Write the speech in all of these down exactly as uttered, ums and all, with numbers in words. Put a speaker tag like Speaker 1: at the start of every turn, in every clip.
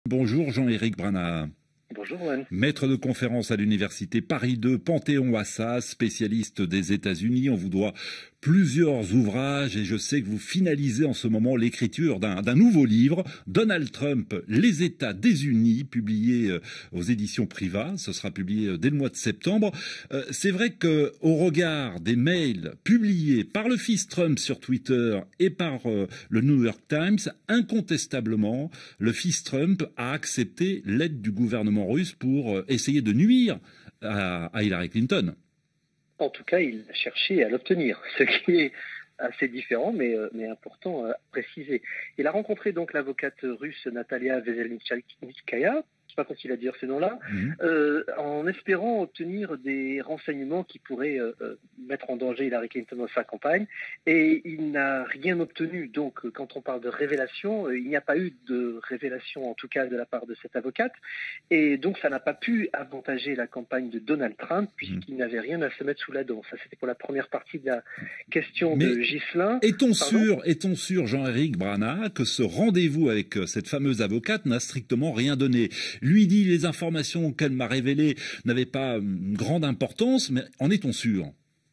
Speaker 1: Bonjour Jean-Éric Brana.
Speaker 2: Bonjour Juan.
Speaker 1: Maître de conférence à l'université Paris deux, Panthéon-Assas, spécialiste des États-Unis. On vous doit plusieurs ouvrages et je sais que vous finalisez en ce moment l'écriture d'un d'un nouveau livre, Donald Trump, Les États désunis, publié euh, aux éditions Priva. Ce sera publié euh, dès le mois de septembre. Euh, c'est vrai que au regard des mails publiés par le fils Trump sur Twitter et par euh, le New York Times, incontestablement, le fils Trump a accepté l'aide du gouvernement russe pour essayer de nuire à, à Hillary Clinton.
Speaker 2: En tout cas, il a cherché à l'obtenir, ce qui est assez différent, mais, mais important à préciser. Il a rencontré donc l'avocate russe Natalia Veselnitskaya, c'est pas facile à dire ce nom-là, mmh. euh, en espérant obtenir des renseignements qui pourraient euh, mettre en danger Hillary Clinton dans sa campagne. Et il n'a rien obtenu. Donc, quand on parle de révélation, il n'y a pas eu de révélation, en tout cas de la part de cette avocate. Et donc, ça n'a pas pu avantager la campagne de Donald Trump, puisqu'il mmh. n'avait rien à se mettre sous la dent. Ça, c'était pour la première partie de la question Mais de Ghislain.
Speaker 1: Est-on sûr, est-on sûr, Jean-Éric Brana, que ce rendez-vous avec cette fameuse avocate n'a strictement rien donné? Lui dit les informations qu'elle m'a révélées n'avaient pas une grande importance, mais en est-on sûr?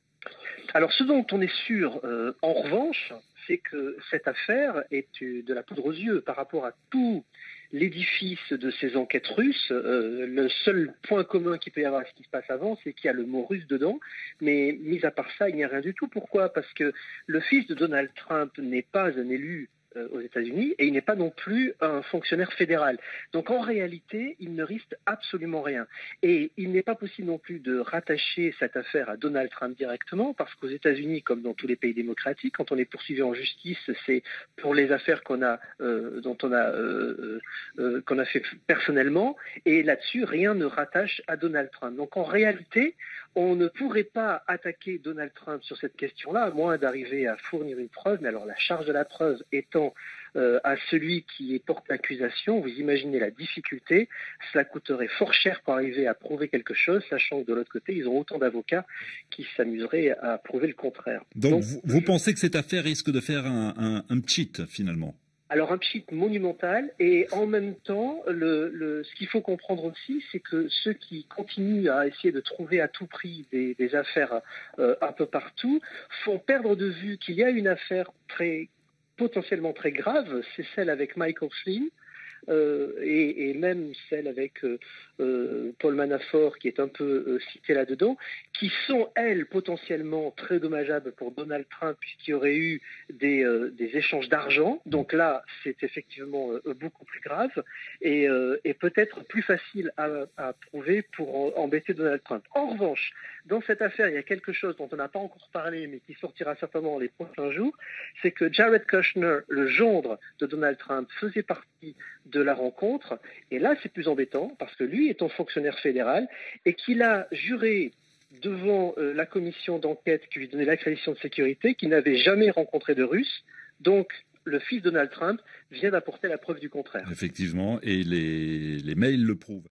Speaker 2: Alors ce dont on est sûr, euh, en revanche, c'est que cette affaire est de la poudre aux yeux par rapport à tout l'édifice de ces enquêtes russes. Euh, le seul point commun qu'il peut y avoir à ce qui se passe avant, c'est qu'il y a le mot russe dedans, mais mis à part ça, il n'y a rien du tout. Pourquoi? Parce que le fils de Donald Trump n'est pas un élu aux États-Unis et il n'est pas non plus un fonctionnaire fédéral. Donc en réalité, il ne risque absolument rien. Et il n'est pas possible non plus de rattacher cette affaire à Donald Trump directement, parce qu'aux États-Unis, comme dans tous les pays démocratiques, quand on est poursuivi en justice, c'est pour les affaires qu'on a, euh, dont on a, euh, euh, qu'on a fait personnellement. Et là-dessus, rien ne rattache à Donald Trump. Donc en réalité, on ne pourrait pas attaquer Donald Trump sur cette question-là, à moins d'arriver à fournir une preuve. Mais alors la charge de la preuve étant Euh, à celui qui porte l'accusation, vous imaginez la difficulté, cela coûterait fort cher pour arriver à prouver quelque chose, sachant que de l'autre côté, ils ont autant d'avocats qui s'amuseraient à prouver le contraire.
Speaker 1: Donc, Donc vous, vous pensez que cette affaire risque de faire un, un, un cheat finalement?
Speaker 2: Alors un cheat monumental, et en même temps, le, le, ce qu'il faut comprendre aussi, c'est que ceux qui continuent à essayer de trouver à tout prix des, des affaires euh, un peu partout font perdre de vue qu'il y a une affaire très potentiellement très grave, c'est celle avec Michael Flynn, euh, et, et même celle avec euh, euh, Paul Manafort, qui est un peu euh, cité là-dedans, qui sont, elles, potentiellement très dommageables pour Donald Trump, puisqu'il y aurait eu des, euh, des échanges d'argent. Donc là, c'est effectivement euh, beaucoup plus grave, et, euh, et peut-être plus facile à, à prouver pour en, embêter Donald Trump. En revanche, dans cette affaire, il y a quelque chose dont on n'a pas encore parlé, mais qui sortira certainement dans les prochains jours, c'est que Jared Kushner, le gendre de Donald Trump, faisait partie de la rencontre. Et là, c'est plus embêtant, parce que lui est un fonctionnaire fédéral et qu'il a juré devant euh, la commission d'enquête qui lui donnait l'accréditation de sécurité qu'il n'avait jamais rencontré de Russes. Donc, le fils de Donald Trump vient d'apporter la preuve du contraire.
Speaker 1: Effectivement, et les, les mails le prouvent.